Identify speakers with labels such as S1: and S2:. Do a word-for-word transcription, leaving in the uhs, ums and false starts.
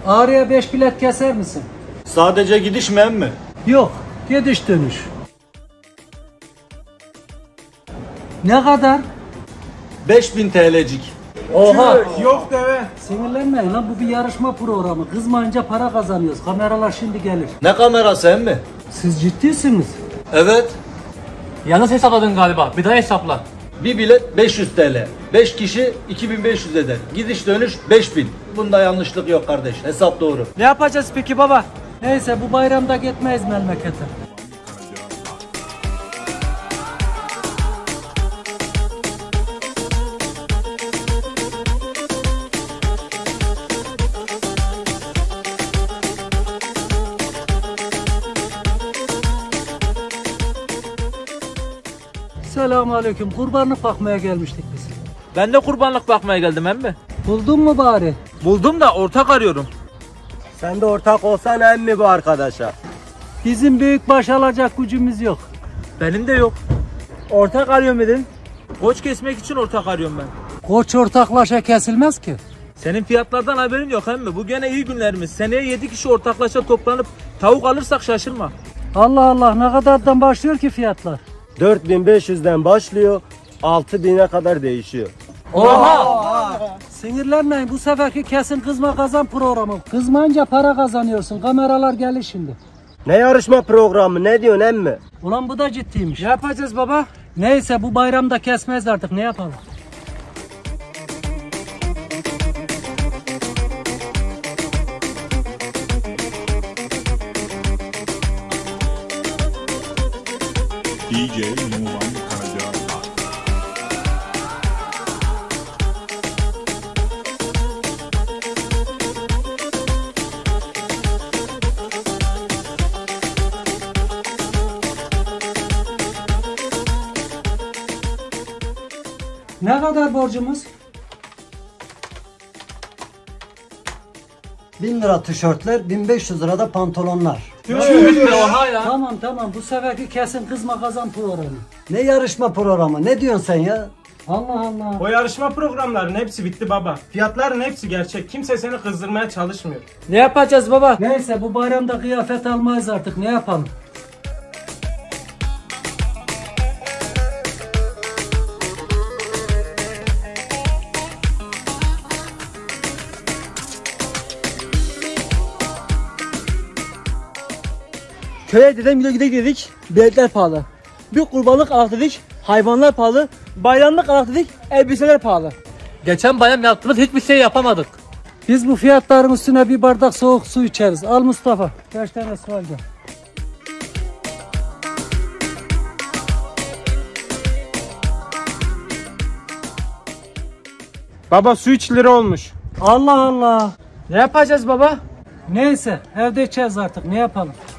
S1: Ağrı'ya beş bilet keser misin?
S2: Sadece gidiş mi emmi?
S1: Yok, gidiş dönüş. Ne kadar?
S2: beş bin T L'cik.
S1: Oha!
S3: Yok deve.
S1: Sinirlenmeyin lan, bu bir yarışma programı. Kızmayınca para kazanıyoruz. Kameralar şimdi gelir.
S2: Ne kamerası emmi?
S1: Siz ciddisiniz.
S2: Evet.
S4: Yanlış hesapladın galiba. Bir daha hesapla.
S2: Bir bilet beş yüz T L. beş kişi iki bin beş yüz eder. Gidiş dönüş beş bin. Bunda yanlışlık yok kardeş. Hesap doğru.
S3: Ne yapacağız peki baba?
S1: Neyse, bu bayramda gitmeyiz memlekete. Selamünaleyküm. Kurbanlık bakmaya gelmiştik biz.
S4: Ben de kurbanlık bakmaya geldim emmi.
S1: Buldun mu bari?
S4: Buldum da ortak arıyorum.
S3: Sen de ortak olsan emmi bu arkadaşa.
S1: Bizim büyükbaş alacak gücümüz yok.
S4: Benim de yok.
S3: Ortak arıyorum dedin.
S4: Koç kesmek için ortak arıyorum ben.
S1: Koç ortaklaşa kesilmez ki.
S4: Senin fiyatlardan haberin yok emmi. Bu gene iyi günlerimiz. Seneye yedi kişi ortaklaşa toplanıp tavuk alırsak şaşırma.
S1: Allah Allah, ne kadardan başlıyor ki fiyatlar?
S3: dört bin beş yüzden başlıyor, altı bine kadar değişiyor.
S1: Oha! Sinirlenmeyin, bu seferki kesin kızma kazan programı. Kızmayınca para kazanıyorsun. Kameralar gelir şimdi.
S3: Ne yarışma programı, ne diyorsun emmi?
S1: Ulan bu da ciddiymiş.
S3: Ne yapacağız baba?
S1: Neyse, bu bayramda kesmez artık, ne yapalım?
S5: D J Numan Karaca.
S1: Ne kadar borcumuz?
S6: bin lira tişörtler, bin beş yüz lira da pantolonlar.
S4: Oha ya.
S1: Tamam tamam, bu seferki kesin kızma kazan programı.
S6: Ne yarışma programı, ne diyorsun sen ya?
S1: Allah Allah.
S7: O yarışma programlarının hepsi bitti baba. Fiyatların hepsi gerçek. Kimse seni kızdırmaya çalışmıyor.
S3: Ne yapacağız baba?
S1: Neyse, bu bayramda kıyafet almayız artık, ne yapalım?
S3: Köye dedem güle güle dedik, biletler pahalı. Bir kurbanlık alak dedik, hayvanlar pahalı. Bayramlık alak dedik, elbiseler pahalı.
S4: Geçen bayram yaptığımız hiçbir şey yapamadık.
S1: Biz bu fiyatların üstüne bir bardak soğuk su içeriz. Al Mustafa. Kaç tane su al gel.
S7: Baba su üç lira olmuş.
S1: Allah Allah.
S3: Ne yapacağız baba?
S1: Neyse, evde içeceğiz artık, ne yapalım?